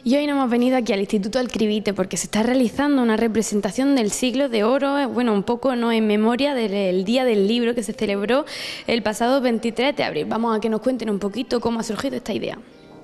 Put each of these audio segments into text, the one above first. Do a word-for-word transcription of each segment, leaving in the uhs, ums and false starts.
Y hoy nos hemos venido aquí al Instituto Alcribite porque se está realizando una representación del Siglo de Oro, bueno, un poco no en memoria del Día del Libro que se celebró el pasado veintitrés de abril. Vamos a que nos cuenten un poquito cómo ha surgido esta idea.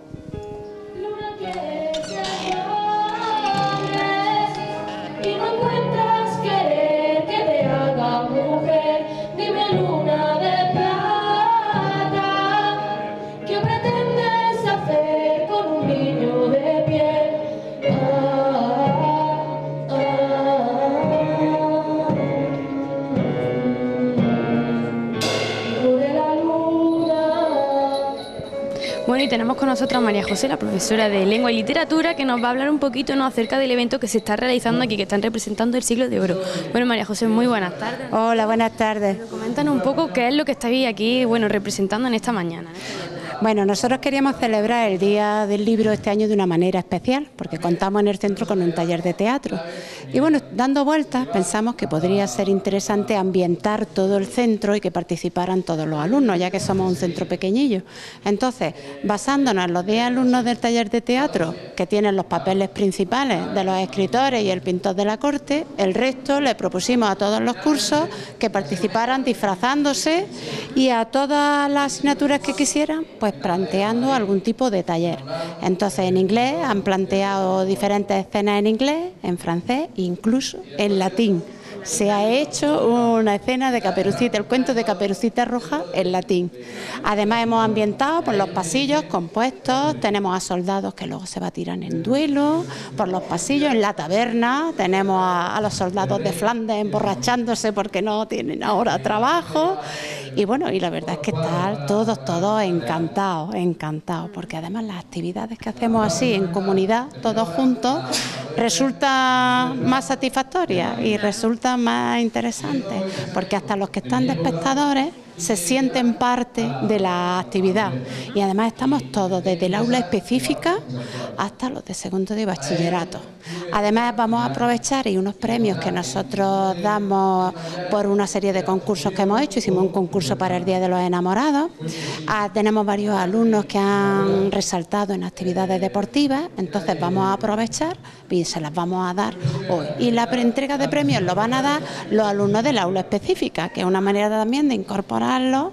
Bueno, y tenemos con nosotros a María José, la profesora de Lengua y Literatura, que nos va a hablar un poquito, ¿no?, acerca del evento que se está realizando aquí, que están representando el Siglo de Oro. Bueno, María José, muy buenas tardes. Hola, buenas tardes. Pero coméntanos un poco qué es lo que estáis aquí, bueno, representando en esta mañana. Bueno, nosotros queríamos celebrar el Día del Libro este año de una manera especial, porque contamos en el centro con un taller de teatro. Y bueno, dando vueltas, pensamos que podría ser interesante ambientar todo el centro y que participaran todos los alumnos, ya que somos un centro pequeñillo. Entonces, basándonos en los diez alumnos del taller de teatro, que tienen los papeles principales de los escritores y el pintor de la corte, el resto le propusimos a todos los cursos que participaran disfrazándose y a todas las asignaturas que quisieran, pues planteando algún tipo de taller. Entonces, en inglés han planteado diferentes escenas en inglés, en francés e incluso en latín. Se ha hecho una escena de Caperucita, el cuento de Caperucita Roja en latín. Además hemos ambientado por los pasillos compuestos, tenemos a soldados que luego se batirán en duelo, por los pasillos, en la taberna, tenemos a, a los soldados de Flandes emborrachándose porque no tienen ahora trabajo. Y bueno, y la verdad es que están todos, todos encantados, encantados, porque además las actividades que hacemos así en comunidad, todos juntos, resultan más satisfactorias y resultan más interesantes, porque hasta los que están de espectadores se sienten parte de la actividad y además estamos todos, desde el aula específica hasta los de segundo de bachillerato. Además vamos a aprovechar y unos premios que nosotros damos por una serie de concursos que hemos hecho. Hicimos un concurso para el Día de los Enamorados, ah, tenemos varios alumnos que han resaltado en actividades deportivas, entonces vamos a aprovechar y se las vamos a dar hoy. Y la entrega de premios lo van a dar los alumnos del aula específica, que es una manera también de incorporar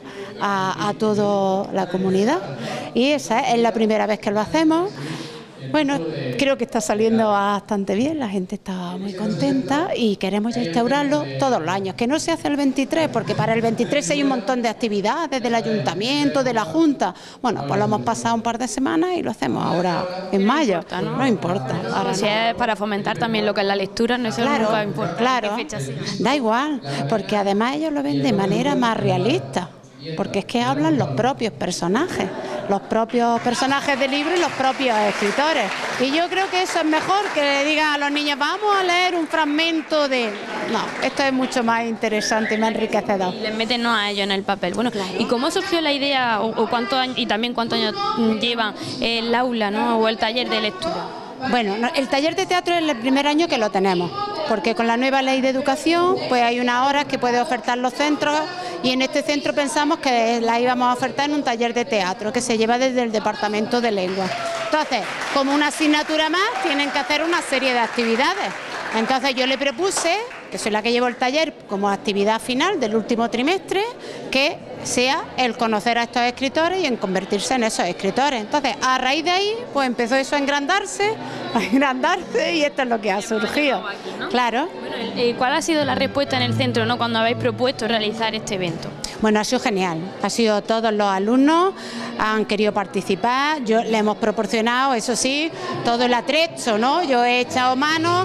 A, a toda la comunidad, y esa es la primera vez que lo hacemos. Bueno, creo que está saliendo bastante bien, la gente está muy contenta y queremos ya instaurarlo todos los años, que no se hace el veintitrés, porque para el veintitrés hay un montón de actividades del ayuntamiento, de la junta. Bueno, pues lo hemos pasado un par de semanas y lo hacemos ahora en mayo. No importa, ¿no? No importa. Ahora si no. es para fomentar también lo que es la lectura, no es claro, nunca importa. Claro, da igual, porque además ellos lo ven de manera más realista, porque es que hablan los propios personajes, los propios personajes del libro y los propios escritores. Y yo creo que eso es mejor que le digan a los niños, vamos a leer un fragmento de... No, esto es mucho más interesante y más enriquecedor. Y les meten, ¿no?, a ellos en el papel. Bueno, claro. ¿Y cómo surgió la idea o, o cuántos años, y también cuántos años llevan el aula, ¿no?, o el taller de lectura? Bueno, el taller de teatro es el primer año que lo tenemos, porque con la nueva ley de educación pues hay unas horas que puede ofertar los centros, y en este centro pensamos que la íbamos a ofertar en un taller de teatro que se lleva desde el Departamento de Lengua. Entonces, como una asignatura más, tienen que hacer una serie de actividades. Entonces yo le propuse, que soy la que llevo el taller, como actividad final del último trimestre, que sea el conocer a estos escritores y en convertirse en esos escritores. Entonces, a raíz de ahí, pues empezó eso a engrandarse, a engrandarse, y esto es lo que ha surgido. Claro. Bueno, ¿cuál ha sido la respuesta en el centro, ¿no?, cuando habéis propuesto realizar este evento? Bueno, ha sido genial, ha sido todos los alumnos han querido participar, yo le hemos proporcionado, eso sí, todo el atrecho, ¿no? Yo he echado mano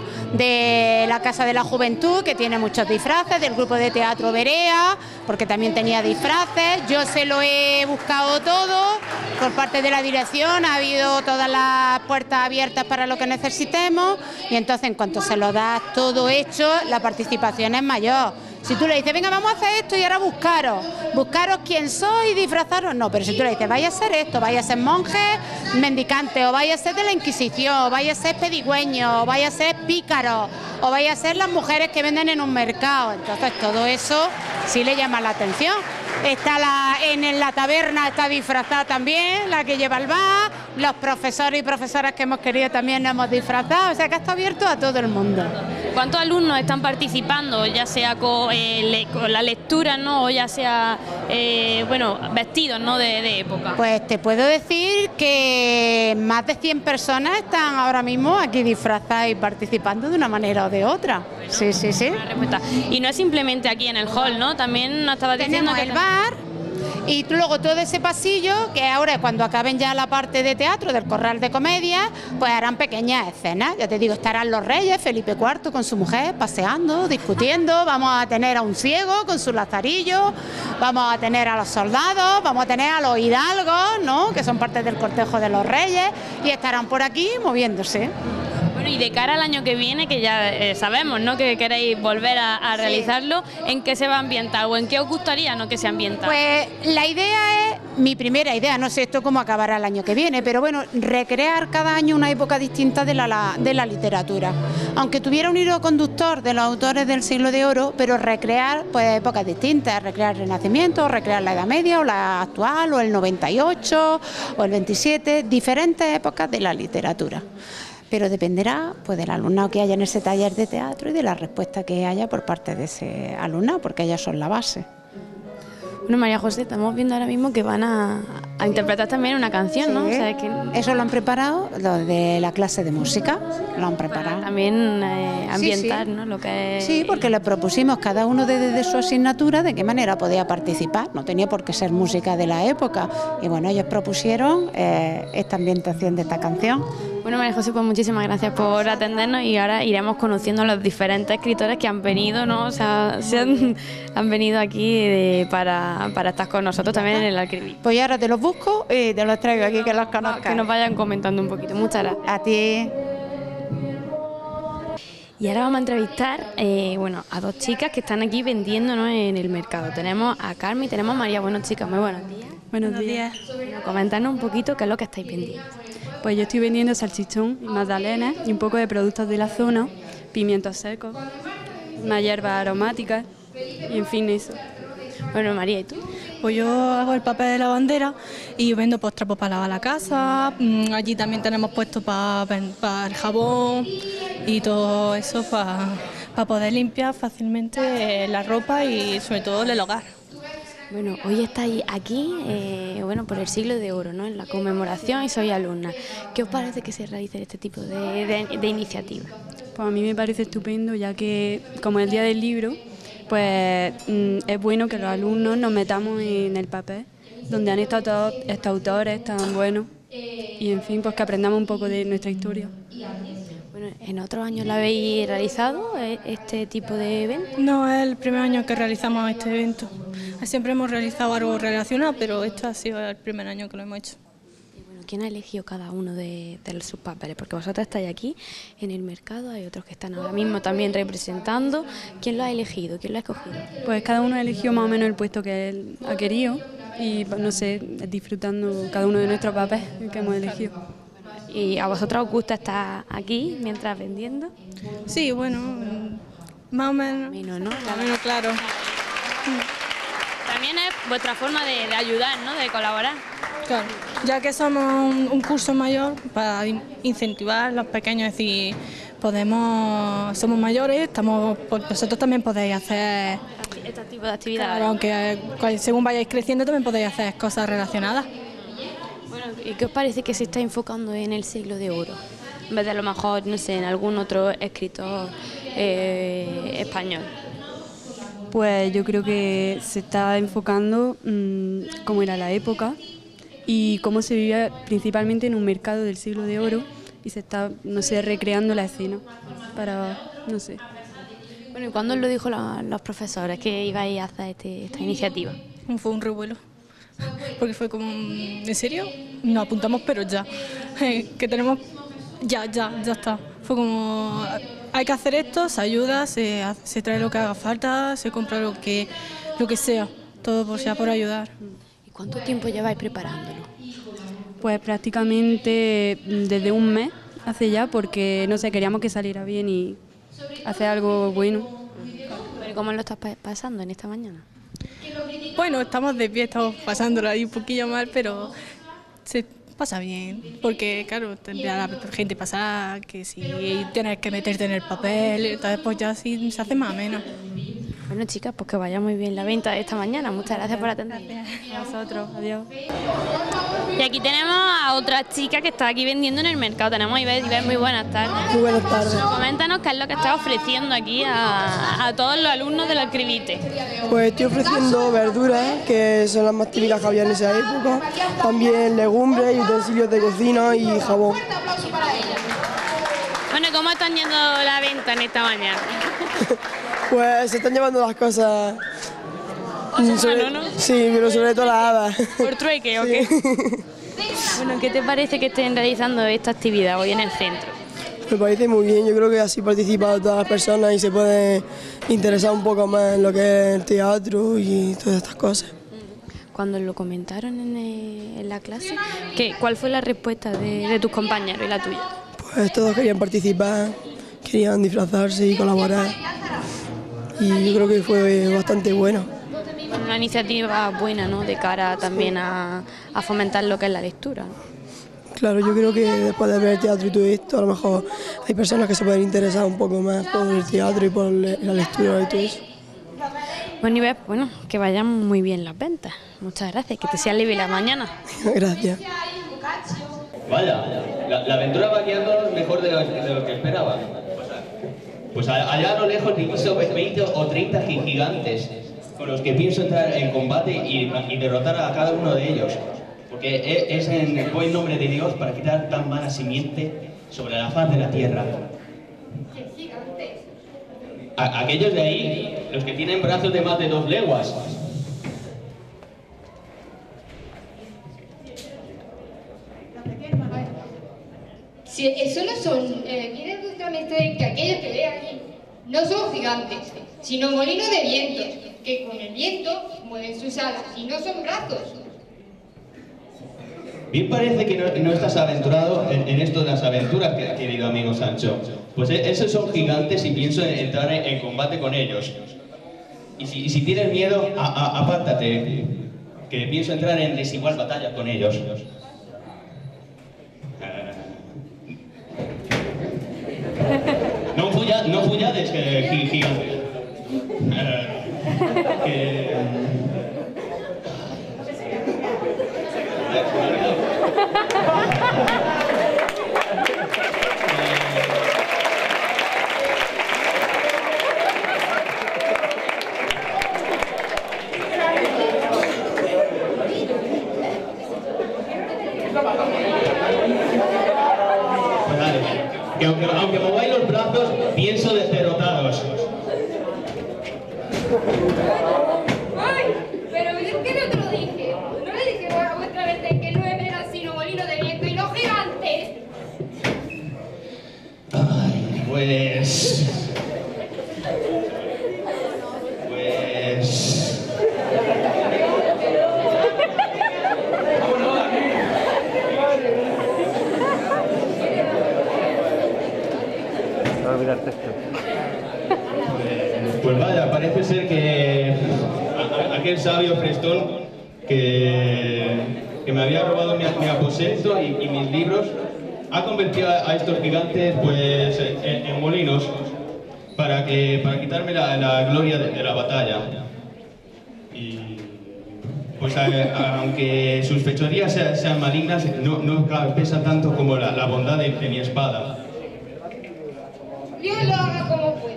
de la Casa de la Juventud, que tiene muchos disfraces, del grupo de teatro Berea, porque también tenía disfraces, yo se lo he buscado todo, por parte de la dirección ha habido todas las puertas abiertas para lo que necesitemos, y entonces en cuanto se lo das todo hecho, la participación es mayor. Si tú le dices, venga, vamos a hacer esto y ahora buscaros, buscaros quién sois y disfrazaros, no, pero si tú le dices, vaya a ser esto, vaya a ser monje mendicante, o vaya a ser de la Inquisición, o vaya a ser pedigüeño, o vaya a ser pícaro, o vaya a ser las mujeres que venden en un mercado, entonces todo eso sí le llama la atención. Está la, en la taberna está disfrazada también, la que lleva el bar, los profesores y profesoras que hemos querido también nos hemos disfrazado, o sea que está abierto a todo el mundo. ¿Cuántos alumnos están participando, ya sea con, eh, le, con la lectura, ¿no? O ya sea, eh, bueno, vestidos, ¿no? de, de época? Pues te puedo decir que más de cien personas están ahora mismo aquí disfrazadas y participando de una manera o de otra. Bueno, sí, sí, sí. Y no es simplemente aquí en el hall, ¿no? También nos estaba diciendo Tenemos que el bar. Y luego todo ese pasillo, que ahora cuando acaben ya la parte de teatro del Corral de Comedia, pues harán pequeñas escenas. Ya te digo, estarán los reyes, Felipe cuarto con su mujer, paseando, discutiendo, vamos a tener a un ciego con su lazarillo, vamos a tener a los soldados, vamos a tener a los hidalgos, ¿no?, que son parte del cortejo de los reyes, y estarán por aquí moviéndose. Bueno, y de cara al año que viene, que ya eh, sabemos, ¿no?, que queréis volver a, a realizarlo, sí. ¿En qué se va a ambientar o en qué os gustaría, no, que se ambienta? Pues la idea es, mi primera idea, no sé esto cómo acabará el año que viene, pero bueno, recrear cada año una época distinta de la, la, de la literatura. Aunque tuviera un hilo conductor de los autores del siglo de oro, pero recrear pues épocas distintas, recrear el Renacimiento, recrear la Edad Media o la actual, o el noventa y ocho o el veintisiete, diferentes épocas de la literatura. Pero dependerá pues del alumnado que haya en ese taller de teatro y de la respuesta que haya por parte de ese alumnado, porque ellas son la base. Bueno, María José, estamos viendo ahora mismo que van a, a interpretar también una canción, sí, ¿no? O sea, es que... Eso lo han preparado los de la clase de música, lo han preparado. Para también eh, ambientar, sí, sí. ¿no? Lo que es... Sí, porque le propusimos cada uno desde de su asignatura de qué manera podía participar, no tenía por qué ser música de la época. Y bueno, ellos propusieron eh, esta ambientación de esta canción. Bueno, María José, pues muchísimas gracias por atendernos y ahora iremos conociendo a los diferentes escritores que han venido, ¿no? O sea, se han, han venido aquí de, para, para estar con nosotros también en el Alcribí. Pues ahora te los busco y te los traigo aquí, que los conozcas. Que nos vayan comentando un poquito. Muchas gracias. A ti. Y ahora vamos a entrevistar eh, bueno, a dos chicas que están aquí vendiendo, ¿no?, en el mercado. Tenemos a Carmen y tenemos a María. Bueno, chicas, muy buenos días. Buenos, buenos días. días. Bueno, comentarnos un poquito qué es lo que estáis vendiendo. Pues yo estoy vendiendo salchichón y magdalenas y un poco de productos de la zona, pimientos secos, una hierba aromática y en fin eso. Bueno, María, ¿y tú? Pues yo hago el papel de la bandera y vendo pues trapos para lavar la casa, allí también tenemos puesto para pa el jabón y todo eso para pa poder limpiar fácilmente la ropa y sobre todo el hogar. Bueno, hoy estáis aquí, eh, bueno, por el siglo de oro, ¿no?, en la conmemoración y sois alumna. ¿Qué os parece que se realice este tipo de, de, de iniciativas? Pues a mí me parece estupendo, ya que como es el día del libro, pues mm, es bueno que los alumnos nos metamos en el papel, donde han estado todos estos autores tan buenos, y en fin, pues que aprendamos un poco de nuestra historia. Bueno, ¿en otros años lo habéis realizado, este tipo de evento? No, es el primer año que realizamos este evento. Siempre hemos realizado algo relacionado, pero este ha sido el primer año que lo hemos hecho. Y bueno, ¿quién ha elegido cada uno de, de sus papeles? Porque vosotros estáis aquí en el mercado, hay otros que están ahora mismo también representando. ¿Quién lo ha elegido? ¿Quién lo ha escogido? Pues cada uno ha elegido más o menos el puesto que él ha querido y, no sé, disfrutando cada uno de nuestros papeles que hemos elegido. ¿Y a vosotros os gusta estar aquí mientras vendiendo? Sí, bueno, más o menos. Menos, ¿no? Más o menos, claro. También es vuestra forma de, de ayudar, ¿no?, de colaborar. Claro, ya que somos un, un curso mayor, para incentivar a los pequeños, es decir, podemos, somos mayores, estamos, vosotros también podéis hacer este tipo de actividades. Claro, aunque según vayáis creciendo también podéis hacer cosas relacionadas. Bueno, ¿y qué os parece que se está enfocando en el siglo de oro? En vez de a lo mejor, no sé, en algún otro escritor eh, español. Pues yo creo que se está enfocando mmm, cómo era la época y cómo se vivía principalmente en un mercado del siglo de oro y se está, no sé, recreando la escena para, no sé. Bueno, ¿y cuándo os lo dijo la, los profesores que ibais a hacer este, esta iniciativa? Fue un revuelo, porque fue como, ¿en serio? Nos apuntamos, pero ya, que tenemos, ya, ya, ya está. Fue como, hay que hacer esto, se ayuda, se, se trae lo que haga falta, se compra lo que, lo que sea, todo por sea por ayudar. ¿Y cuánto tiempo lleváis preparándolo? Pues prácticamente desde un mes hace ya, porque no sé, queríamos que saliera bien y hacer algo bueno. ¿Pero cómo lo estás pasando en esta mañana? Bueno, estamos de pie, estamos pasándolo ahí un poquillo mal, pero se, pasa bien, porque claro, te ve a la gente pasar, que si tienes que meterte en el papel, entonces pues ya sí se hace más o menos. Bueno, chicas, pues que vaya muy bien la venta de esta mañana. Muchas gracias por atender. A vosotros, adiós. Y aquí tenemos a otra chica que está aquí vendiendo en el mercado. Tenemos a Iber. Iber, muy buenas tardes. Muy buenas tardes. Coméntanos qué es lo que estás ofreciendo aquí a, a todos los alumnos del Alcribite. Pues estoy ofreciendo verduras, que son las más típicas que había en esa época, también legumbres y utensilios de cocina y jabón. Bueno, ¿cómo están yendo la venta en esta mañana? Pues se están llevando las cosas... Sobre, ¿no? Sí, pero sobre todo las hadas. ¿Por trueque o qué? Bueno, ¿qué te parece que estén realizando esta actividad hoy en el centro? Me parece muy bien, yo creo que así participan todas las personas y se pueden interesar un poco más en lo que es el teatro y todas estas cosas. Cuando lo comentaron en, el, en la clase, ¿qué, ¿cuál fue la respuesta de, de tus compañeros y la tuya? Pues todos querían participar, querían disfrazarse y colaborar y yo creo que fue bastante bueno. Una iniciativa buena, ¿no?, de cara también a, a fomentar lo que es la lectura. Claro, yo creo que después de ver teatro y todo esto, a lo mejor hay personas que se pueden interesar un poco más por el teatro y por la lectura y todo eso. Bueno, Iber, bueno, que vayan muy bien las ventas. Muchas gracias, que te sea libre la mañana. Gracias. Vaya, la, la aventura va guiando mejor de lo, de lo que esperaba. Pues allá a lo lejos diviso veinte o treinta gigantes con los que pienso entrar en combate y, y derrotar a cada uno de ellos. Porque es en el buen nombre de Dios para quitar tan mala simiente sobre la faz de la tierra. A, aquellos de ahí, los que tienen brazos de más de dos leguas. Si eso no son, eh, quiere demostrarme que aquellos que ve aquí no son gigantes, sino molinos de vientos, que con el viento mueven sus alas y no son brazos. Bien parece que no, no estás aventurado en, en esto de las aventuras, querido amigo Sancho. Pues esos son gigantes y pienso en entrar en, en combate con ellos. Y si, y si tienes miedo, a, a, apártate, que pienso entrar en desigual batalla con ellos. No fulla, no fullades, que, gigantes. Que... Que aunque, aunque mováis los brazos, pienso derrotaros. ¡Ay! Pero ¿por qué no te lo dije? ¿No le dije a vuestra vez que no eran sino molinos de viento y no gigantes? Ay, pues... Pues... Pues vaya, parece ser que aquel sabio Frestón que, que me había robado mi, mi aposento y, y mis libros ha convertido a, a estos gigantes pues en, en molinos para, que, para quitarme la, la gloria de, de la batalla. Y pues a, a, aunque sus fechorías sean, sean malignas, no, no pesa tanto como la, la bondad de, de mi espada. Dios lo haga como pueda.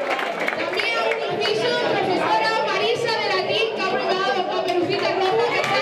También un permiso, profesora Marisa de latín, que ha preparado con peluquita roja que está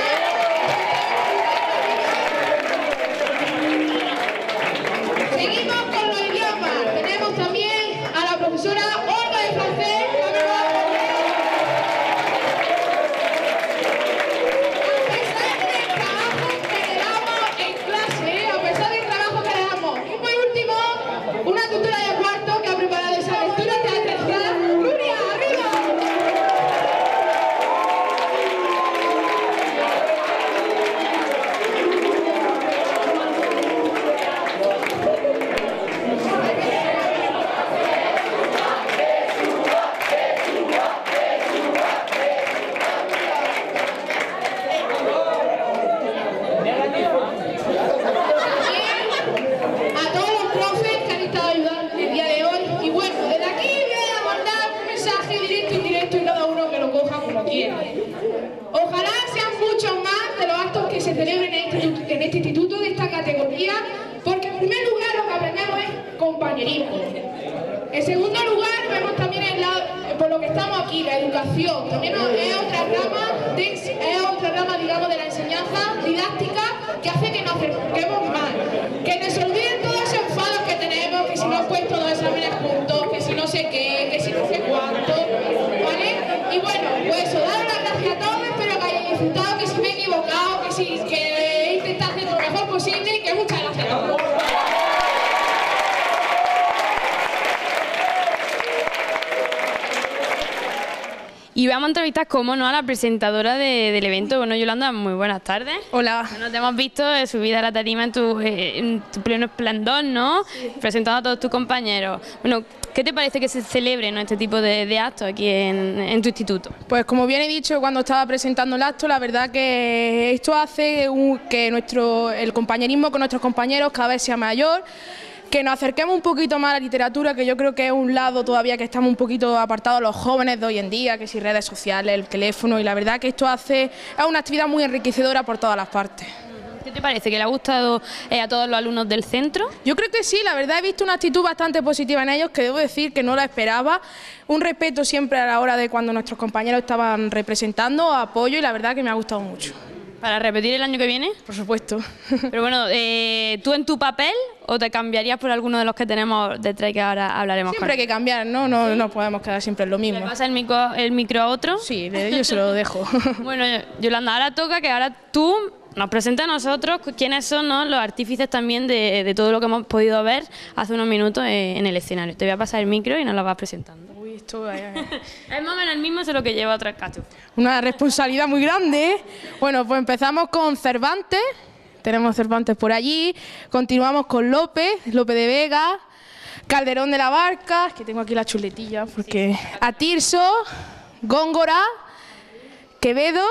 En segundo lugar, vemos también el lado, por lo que estamos aquí, la educación. También es otra rama, de, es otra rama, digamos, de la enseñanza didáctica que hace que nos acerquemos más, que nos olviden todos esos enfados que tenemos, que si no he puesto dos exámenes juntos, que si no sé qué, que si no sé cuánto, ¿vale? Y bueno, pues eso, daros las gracias a todos, espero que hayáis disfrutado, que si me he equivocado, que si que he intentado hacer lo mejor posible y que muchas gracias a todos. Y vamos a entrevistar, como no, a la presentadora de, del evento. Bueno, Yolanda, muy buenas tardes. Hola. Bueno, te hemos visto eh, subida a la tarima en tu, eh, en tu pleno esplendor, ¿no? Sí. Presentando a todos tus compañeros. Bueno, ¿qué te parece que se celebre, ¿no?, este tipo de, de actos aquí en, en tu instituto? Pues como bien he dicho cuando estaba presentando el acto, la verdad que esto hace un, que nuestro, el compañerismo con nuestros compañeros cada vez sea mayor, que nos acerquemos un poquito más a la literatura, que yo creo que es un lado todavía que estamos un poquito apartados los jóvenes de hoy en día, que si redes sociales, el teléfono, y la verdad que esto hace, es una actividad muy enriquecedora por todas las partes. ¿Qué te parece? ¿Que le ha gustado eh, a todos los alumnos del centro? Yo creo que sí, la verdad he visto una actitud bastante positiva en ellos, que debo decir que no la esperaba, un respeto siempre a la hora de cuando nuestros compañeros estaban representando, apoyo, y la verdad que me ha gustado mucho. ¿Para repetir el año que viene? Por supuesto. Pero bueno, eh, ¿tú en tu papel o te cambiarías por alguno de los que tenemos detrás, que ahora hablaremos siempre con hay que cambiar, ¿no? No, ¿sí? No podemos quedar siempre en lo mismo. ¿Le pasa el micro, el micro a otro? Sí, yo se lo dejo. Bueno, Yolanda, ahora toca que ahora tú nos presentes a nosotros quiénes son, ¿no?, los artífices también de, de todo lo que hemos podido ver hace unos minutos en el escenario. Te voy a pasar el micro y nos lo vas presentando. Uy, esto es... es más o menos el mismo, solo que lleva otras cachos. Una responsabilidad muy grande, ¿eh? Bueno, pues empezamos con Cervantes, tenemos Cervantes por allí, continuamos con López, López de Vega, Calderón de la Barca, que tengo aquí la chuletilla, porque sí. A Tirso, Góngora, Quevedo,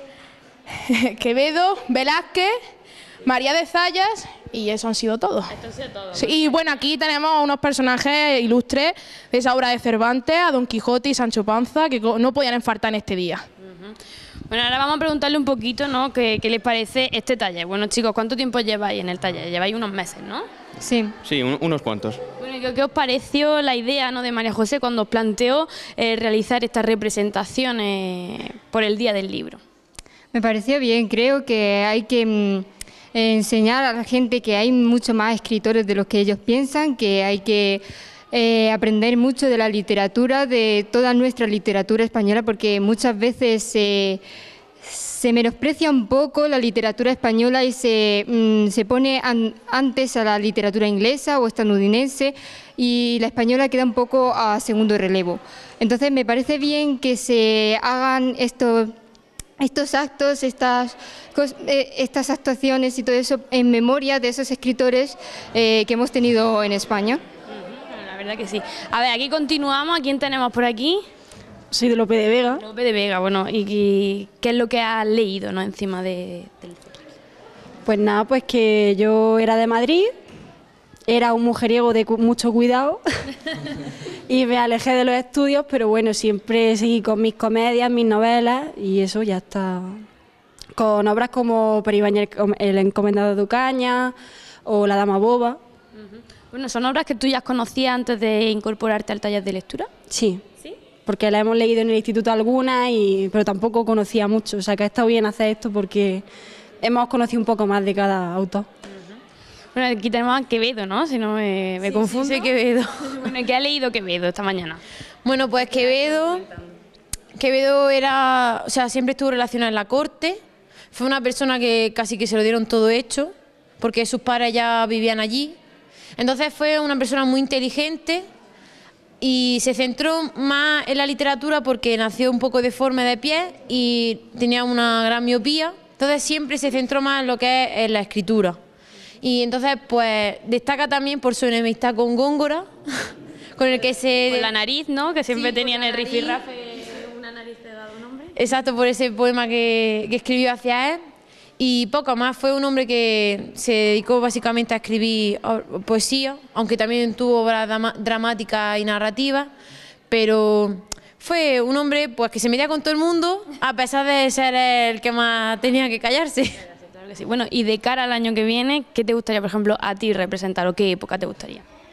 Quevedo, Velázquez, María de Zayas, y eso han sido todos. Esto ha sido todo. Sí, y bueno, aquí tenemos unos personajes ilustres de esa obra de Cervantes, a Don Quijote y Sancho Panza, que no podían faltar en este día. Uh-huh. Bueno, ahora vamos a preguntarle un poquito, ¿no?, qué, qué les parece este taller. Bueno, chicos, ¿cuánto tiempo lleváis en el taller? Lleváis unos meses, ¿no? Sí. Sí, un, unos cuantos. Bueno, ¿qué, ¿qué os pareció la idea, ¿no?, de María José cuando os planteó eh, realizar estas representaciones por el Día del Libro? Me pareció bien, creo que hay que mmm, enseñar a la gente que hay mucho más escritores de los que ellos piensan, que hay que eh, aprender mucho de la literatura, de toda nuestra literatura española, porque muchas veces eh, se menosprecia un poco la literatura española y se, mmm, se pone an, antes a la literatura inglesa o estadounidense, y la española queda un poco a segundo relevo. Entonces me parece bien que se hagan estos... estos actos, estas, eh, estas actuaciones y todo eso en memoria de esos escritores eh, que hemos tenido en España. La verdad que sí. A ver, aquí continuamos. ¿A quién tenemos por aquí? Soy de López de Vega. López de Vega, bueno, ¿y, y qué es lo que has leído, ¿no?, encima de, del... Pues nada, pues que yo era de Madrid, era un mujeriego de cu mucho cuidado y me alejé de los estudios, pero bueno, siempre seguí con mis comedias, mis novelas, y eso ya está. Con obras como Peribáñez, el encomendado de Ocaña o La dama boba. Uh-huh. Bueno, ¿son obras que tú ya conocías antes de incorporarte al taller de lectura? Sí, ¿sí? Porque las hemos leído en el instituto algunas, y, pero tampoco conocía mucho, o sea que ha estado bien hacer esto porque hemos conocido un poco más de cada autor. Bueno, aquí tenemos a Quevedo, ¿no? Si no me, me sí, confundo. Sí, sí, Quevedo. Bueno, ¿qué ha leído Quevedo esta mañana? Bueno, pues Quevedo, Quevedo era, o sea, siempre estuvo relacionado en la corte. Fue una persona que casi que se lo dieron todo hecho, porque sus padres ya vivían allí. Entonces fue una persona muy inteligente y se centró más en la literatura porque nació un poco deforme de pies y tenía una gran miopía. Entonces siempre se centró más en lo que es en la escritura. Y entonces, pues, destaca también por su enemistad con Góngora, con el que se... Con la nariz, ¿no?, que siempre sí, tenían el rifirrafe, una nariz te ha dado nombre. Exacto, por ese poema que, que escribió hacia él. Y poco más, fue un hombre que se dedicó básicamente a escribir poesía, aunque también tuvo obras dramáticas y narrativas, pero fue un hombre pues que se metía con todo el mundo, a pesar de ser el que más tenía que callarse. Sí. Bueno, y de cara al año que viene, ¿qué te gustaría, por ejemplo, a ti representar o qué época te gustaría?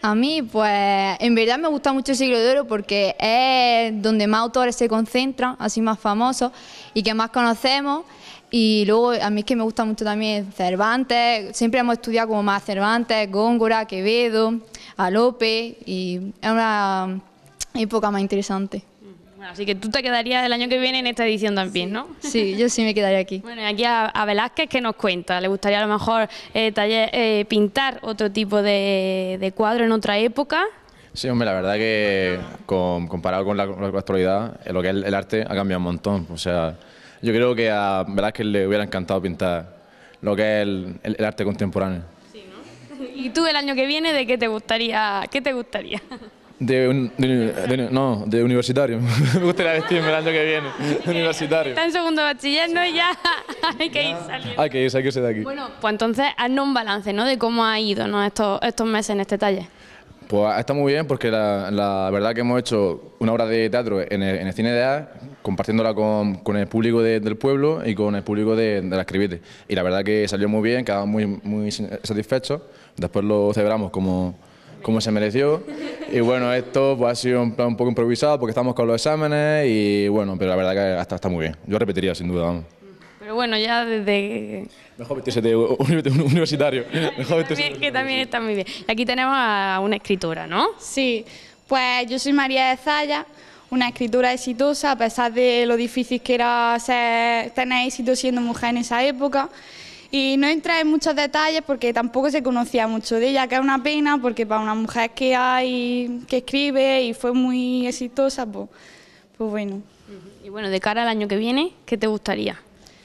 A mí, pues, en verdad me gusta mucho el Siglo de Oro porque es donde más autores se concentran, así más famosos, y que más conocemos. Y luego a mí es que me gusta mucho también Cervantes, siempre hemos estudiado como más Cervantes, Góngora, Quevedo, a Lope, y es una época más interesante. Bueno, así que tú te quedarías el año que viene en esta edición también, ¿no? Sí, yo sí me quedaría aquí. Bueno, y aquí a, a Velázquez, ¿qué nos cuenta? ¿Le gustaría a lo mejor eh, taller, eh, pintar otro tipo de, de cuadro en otra época? Sí, hombre, la verdad que con, comparado con la, con la actualidad, lo que es el, el arte ha cambiado un montón. O sea, yo creo que a Velázquez le hubiera encantado pintar lo que es el, el, el arte contemporáneo. Sí, ¿no? ¿Y tú el año que viene de qué te gustaría? ¿Qué te gustaría? De, un, de, de, no, de universitario. Me gustaría vestirme el año que viene, de universitario. Está en segundo bachiller, ¿no? Ya hay que ir saliendo. Hay que irse, hay que irse de aquí. Bueno, pues entonces haznos un balance, ¿no? De cómo ha ido, ¿no? estos, estos meses en este taller. Pues está muy bien porque la, la verdad que hemos hecho una obra de teatro en el, en el Cine de A, compartiéndola con, con el público de, del pueblo y con el público de, de la Escribite. Y la verdad que salió muy bien, quedamos muy, muy satisfechos. Después lo celebramos como, como se mereció. Y bueno, esto pues, ha sido un plan un poco improvisado porque estamos con los exámenes y bueno, pero la verdad que está, está muy bien. Yo repetiría sin duda, vamos. Pero bueno, ya desde... Mejor vestirse de universitario. Mejor vestirse también, que también está muy bien. Y aquí tenemos a una escritora, ¿no? Sí, pues yo soy María de Zaya, una escritora exitosa, a pesar de lo difícil que era ser, tener éxito siendo mujer en esa época. Y no entré en muchos detalles porque tampoco se conocía mucho de ella, que es una pena, porque para una mujer que hay, que escribe y fue muy exitosa, pues, pues bueno. Y bueno, de cara al año que viene, ¿qué te gustaría?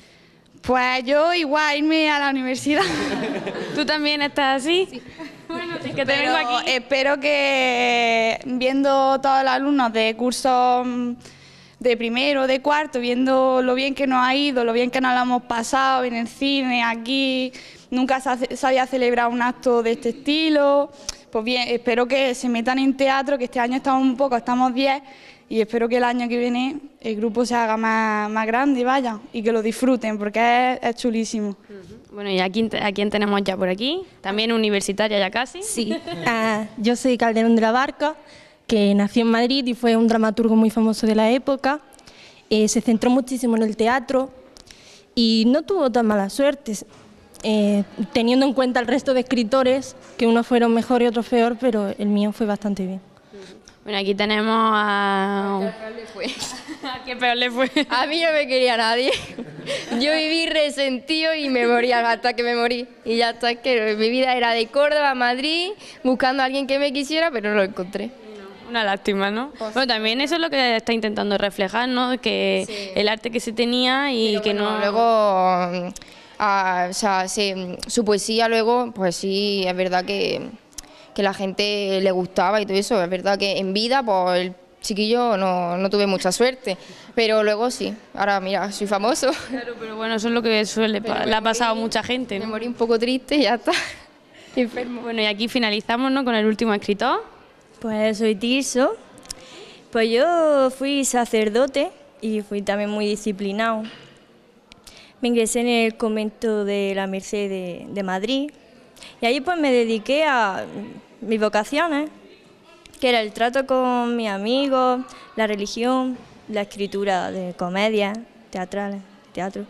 Pues yo igual irme a la universidad. ¿Tú también estás así? Sí. Bueno, es que te Pero vengo aquí. Espero que viendo todos los alumnos de cursos de primero, de cuarto, viendo lo bien que nos ha ido, lo bien que nos lo hemos pasado en el cine, aquí, nunca se, se había celebrado un acto de este estilo. Pues bien, espero que se metan en teatro, que este año estamos un poco, estamos diez, y espero que el año que viene el grupo se haga más, más grande, vaya, y que lo disfruten, porque es, es chulísimo. Uh-huh. Bueno, ¿y a quién, a quién tenemos ya por aquí? ¿También universitaria ya casi? Sí, uh, yo soy Calderón de la Barca, que nació en Madrid y fue un dramaturgo muy famoso de la época. Eh, se centró muchísimo en el teatro y no tuvo tan mala suerte, eh, teniendo en cuenta el resto de escritores, que unos fueron mejor y otros peor, pero el mío fue bastante bien. Bueno, aquí tenemos a... ¿A qué peor le fue? ¿A qué peor le fue? A mí no me quería nadie. Yo viví resentido y me moría hasta que me morí. Y ya está, que mi vida era de Córdoba a Madrid, buscando a alguien que me quisiera, pero no lo encontré. Una lástima, ¿no? Pues bueno, también eso es lo que está intentando reflejar, ¿no? Que sí. El arte que se tenía y pero que bueno, no... Luego, ah, o sea, sí, su poesía luego, pues sí, es verdad que... que la gente le gustaba y todo eso. Es verdad que en vida, pues el chiquillo no, no tuve mucha suerte, pero luego sí. Ahora, mira, soy famoso. Claro, pero bueno, eso es lo que suele pa le ha pasado a mucha gente, ¿no? Me morí un poco triste y ya está. Enfermo. Bueno, y aquí finalizamos, ¿no?, con el último escritor. Pues soy Tirso. Pues yo fui sacerdote y fui también muy disciplinado. Me ingresé en el convento de la Merced de, de Madrid. Y ahí pues me dediqué a mis vocaciones, que era el trato con mis amigos, la religión, la escritura de comedias, teatrales, teatro,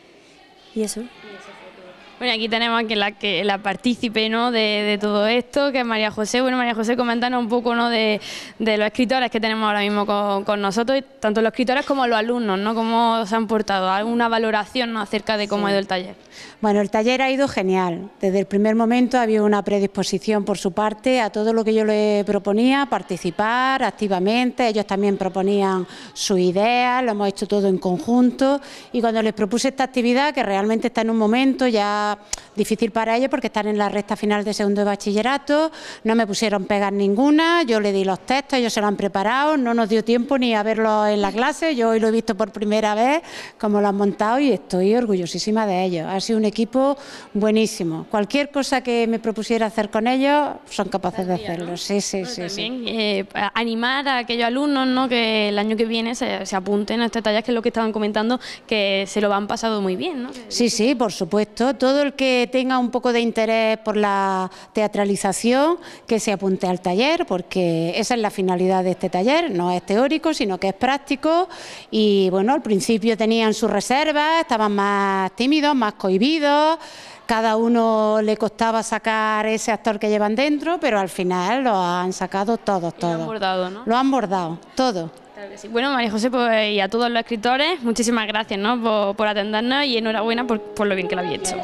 y eso. Bueno, aquí tenemos a la, que, la partícipe, ¿no?, de, de todo esto, que es María José. Bueno, María José, coméntanos un poco, ¿no?, de, de los escritores que tenemos ahora mismo con, con nosotros, tanto los escritores como los alumnos, ¿no?, cómo se han portado, alguna valoración, ¿no?, acerca de cómo sí. ha ido el taller. Bueno, el taller ha ido genial. Desde el primer momento había una predisposición por su parte a todo lo que yo les proponía, participar activamente. Ellos también proponían sus ideas, lo hemos hecho todo en conjunto. Y cuando les propuse esta actividad, que realmente está en un momento ya difícil para ellos porque están en la recta final de segundo de bachillerato, no me pusieron pegas ninguna, yo le di los textos, ellos se lo han preparado, no nos dio tiempo ni a verlo en la clase, yo hoy lo he visto por primera vez, cómo lo han montado y estoy orgullosísima de ellos. Ha sido un equipo buenísimo. Cualquier cosa que me propusiera hacer con ellos, son capaces de hacerlo. Sí, sí, sí. También eh, animar a aquellos alumnos, ¿no?, que el año que viene se, se apunten a este taller, que es lo que estaban comentando, que se lo han pasado muy bien, ¿no? Sí, sí, por supuesto. Todo todo el que tenga un poco de interés por la teatralización, que se apunte al taller, porque esa es la finalidad de este taller, no es teórico, sino que es práctico. Y bueno, al principio tenían sus reservas, estaban más tímidos, más cohibidos, cada uno le costaba sacar ese actor que llevan dentro, pero al final lo han sacado todos, todos. Lo han bordado, ¿no? Lo han bordado, todo. Claro que sí. Bueno, María José, pues, y a todos los escritores, muchísimas gracias, ¿no?, por, por atendernos y enhorabuena por, por lo bien que lo habéis hecho.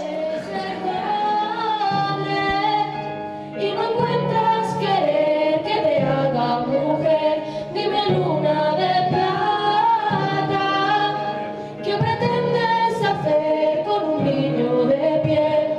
Y no encuentras querer que te haga mujer, dime luna de plata, ¿qué pretendes hacer con un niño de piel?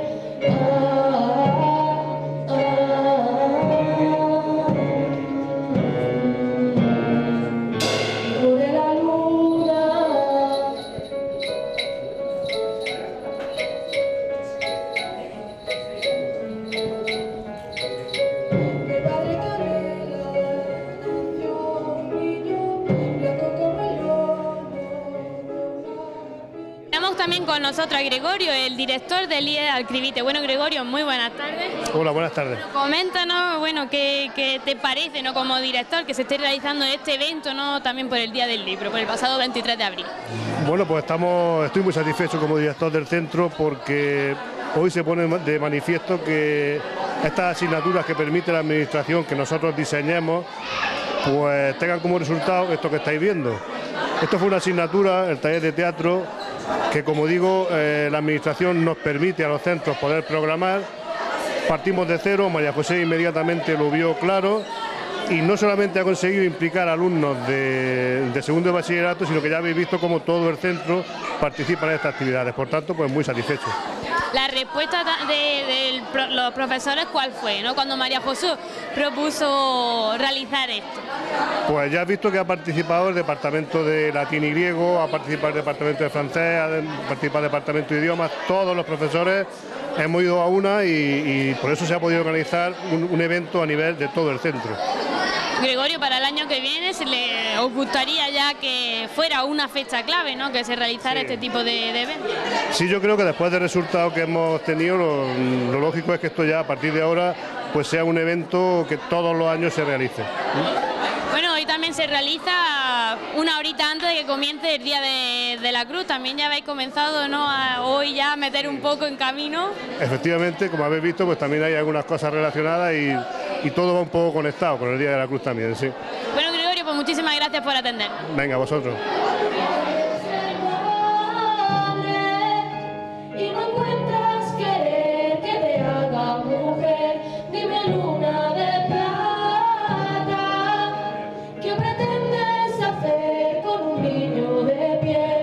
También con nosotros a Gregorio, el director del I E Alcribite. Bueno, Gregorio, muy buenas tardes. Hola, buenas tardes. Bueno, coméntanos, bueno, ¿qué, qué te parece, ¿no?, como director, que se esté realizando este evento, ¿no?, también por el Día del Libro, por el pasado veintitrés de abril? Bueno, pues estamos, estoy muy satisfecho como director del centro porque hoy se pone de manifiesto que estas asignaturas que permite la administración que nosotros diseñemos, pues tengan como resultado esto que estáis viendo. Esto fue una asignatura, el taller de teatro, que como digo, eh, la administración nos permite a los centros poder programar. Partimos de cero, María José inmediatamente lo vio claro y no solamente ha conseguido implicar alumnos de, de segundo de bachillerato, sino que ya habéis visto cómo todo el centro participa en estas actividades, por tanto, pues muy satisfecho. La respuesta de, de los profesores, ¿cuál fue, ¿no?, cuando María José propuso realizar esto? Pues ya has visto que ha participado el departamento de latín y griego, ha participado el departamento de francés, ha participado el departamento de idiomas, todos los profesores hemos ido a una y, y por eso se ha podido organizar un, un evento a nivel de todo el centro. Gregorio, para el año que viene, ¿se le, os gustaría ya que fuera una fecha clave, ¿no?, que se realizara sí. este tipo de, de eventos? Sí, yo creo que después del resultado que hemos tenido, lo, lo lógico es que esto ya a partir de ahora pues sea un evento que todos los años se realice. Bueno, hoy también se realiza una horita antes de que comience el Día de, de la Cruz. También ya habéis comenzado, ¿no?, a hoy ya a meter un poco en camino. Efectivamente, como habéis visto, pues también hay algunas cosas relacionadas y, y todo va un poco conectado con el Día de la Cruz también, sí. Bueno, Gregorio, pues muchísimas gracias por atender. Venga, vosotros. Y no encuentras querer que te haga mujer, dime luna de plata, ¿qué pretendes hacer con un niño de piel?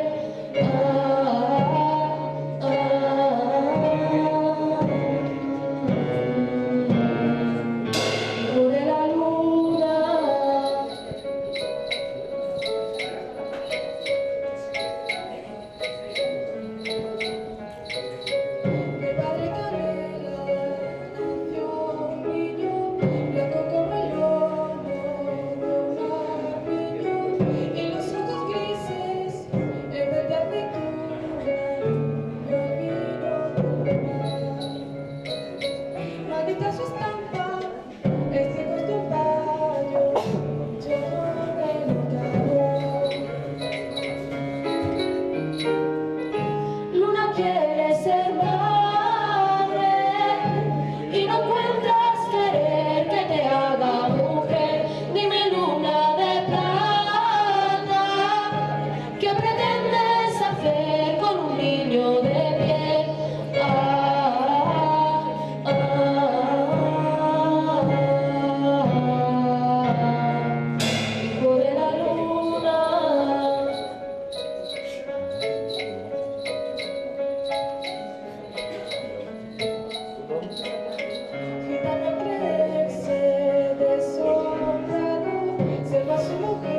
Hijo de la luna. Se va su mujer.